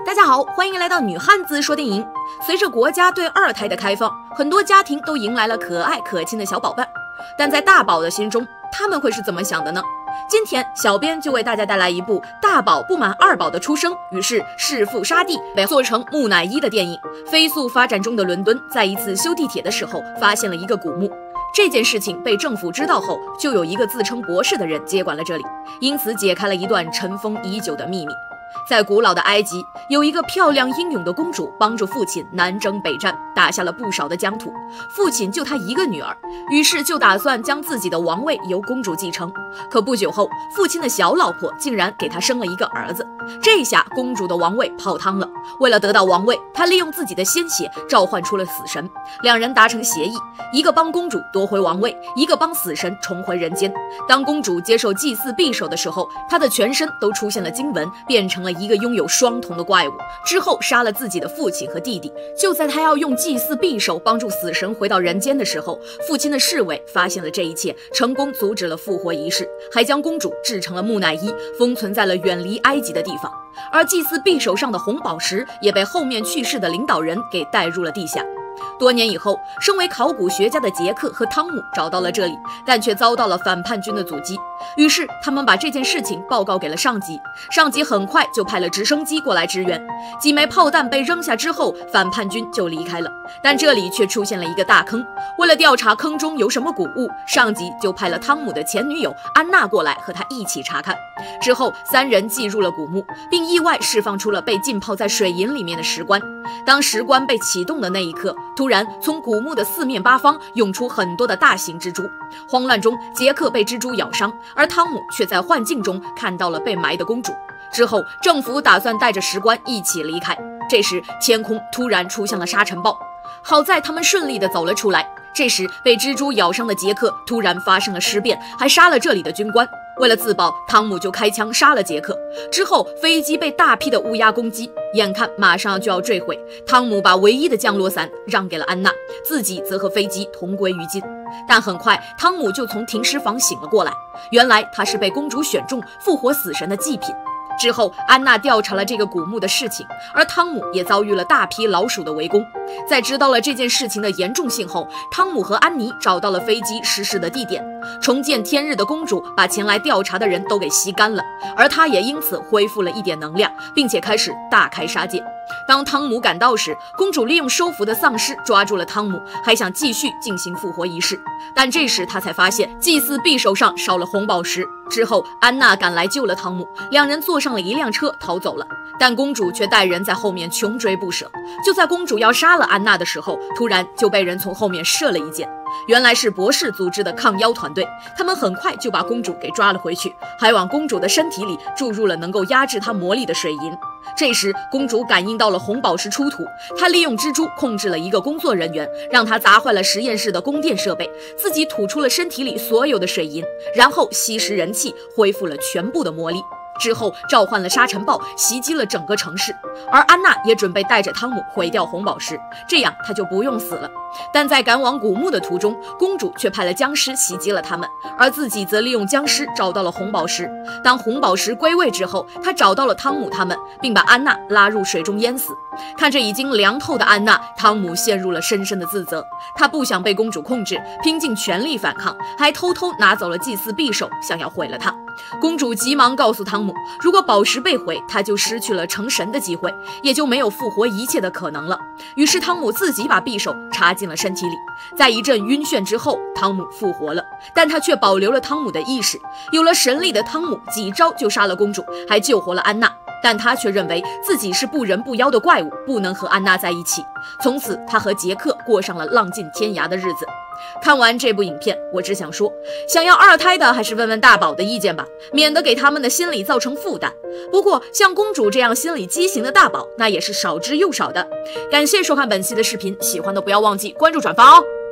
大家好，欢迎来到女汉子说电影。随着国家对二胎的开放，很多家庭都迎来了可爱可亲的小宝贝儿。但在大宝的心中，他们会是怎么想的呢？今天小编就为大家带来一部大宝不满二宝的出生，于是弑父杀弟被做成木乃伊的电影。飞速发展中的伦敦，在一次修地铁的时候，发现了一个古墓。这件事情被政府知道后，就有一个自称博士的人接管了这里，因此解开了一段尘封已久的秘密。在古老的埃及，有一个漂亮英勇的公主，帮助父亲南征北战，打下了不少的疆土。父亲就她一个女儿，于是就打算将自己的王位由公主继承。可不久后，父亲的小老婆竟然给他生了一个儿子，这下公主的王位泡汤了。为了得到王位，她利用自己的鲜血召唤出了死神，两人达成协议，一个帮公主夺回王位，一个帮死神重回人间。当公主接受祭祀匕首的时候，她的全身都出现了经文，变成了一个拥有双瞳的怪物，之后杀了自己的父亲和弟弟。就在他要用祭祀匕首帮助死神回到人间的时候，父亲的侍卫发现了这一切，成功阻止了复活仪式，还将公主制成了木乃伊，封存在了远离埃及的地方。而祭祀匕首上的红宝石也被后面去世的领导人给带入了地下。多年以后，身为考古学家的杰克和汤姆找到了这里，但却遭到了反叛军的阻击。于是他们把这件事情报告给了上级，上级很快就派了直升机过来支援。几枚炮弹被扔下之后，反叛军就离开了。但这里却出现了一个大坑，为了调查坑中有什么古物，上级就派了汤姆的前女友安娜过来和他一起查看。之后三人进入了古墓，并意外释放出了被浸泡在水银里面的石棺。当石棺被启动的那一刻，突然从古墓的四面八方涌出很多的大型蜘蛛。慌乱中，杰克被蜘蛛咬伤，而汤姆却在幻境中看到了被埋的公主。之后政府打算带着石棺一起离开，这时天空突然出现了沙尘暴，好在他们顺利地走了出来。这时被蜘蛛咬伤的杰克突然发生了尸变，还杀了这里的军官。为了自保，汤姆就开枪杀了杰克。之后飞机被大批的乌鸦攻击，眼看马上就要坠毁，汤姆把唯一的降落伞让给了安娜，自己则和飞机同归于尽。但很快汤姆就从停尸房醒了过来，原来他是被公主选中复活死神的祭品。之后安娜调查了这个古墓的事情，而汤姆也遭遇了大批老鼠的围攻。在知道了这件事情的严重性后，汤姆和安妮找到了飞机失事的地点。重见天日的公主把前来调查的人都给吸干了，而她也因此恢复了一点能量，并且开始大开杀戒。当汤姆赶到时，公主利用收服的丧尸抓住了汤姆，还想继续进行复活仪式。但这时她才发现祭祀匕首上少了红宝石。之后安娜赶来救了汤姆，两人坐上了一辆车逃走了，但公主却带人在后面穷追不舍。就在公主要杀了安娜的时候，突然就被人从后面射了一箭，原来是博士组织的抗妖团队。他们很快就把公主给抓了回去，还往公主的身体里注入了能够压制她魔力的水银。这时公主感应到了红宝石出土，她利用蜘蛛控制了一个工作人员，让他砸坏了实验室的供电设备，自己吐出了身体里所有的水银，然后吸食人气，恢复了全部的魔力。之后召唤了沙尘暴，袭击了整个城市，而安娜也准备带着汤姆毁掉红宝石，这样他就不用死了。但在赶往古墓的途中，公主却派了僵尸袭击了他们，而自己则利用僵尸找到了红宝石。当红宝石归位之后，她找到了汤姆他们，并把安娜拉入水中淹死。看着已经凉透的安娜，汤姆陷入了深深的自责，他不想被公主控制，拼尽全力反抗，还偷偷拿走了祭祀匕首，想要毁了她。公主急忙告诉汤姆，如果宝石被毁，他就失去了成神的机会，也就没有复活一切的可能了。于是汤姆自己把匕首插进了身体里，在一阵晕眩之后，汤姆复活了，但他却保留了汤姆的意识。有了神力的汤姆几招就杀了公主，还救活了安娜，但他却认为自己是不人不妖的怪物，不能和安娜在一起。从此他和杰克过上了浪迹天涯的日子。看完这部影片，我只想说，想要二胎的还是问问大宝的意见吧，免得给他们的心理造成负担。不过像公主这样心理畸形的大宝，那也是少之又少的。感谢收看本期的视频，喜欢的不要忘记关注转发哦。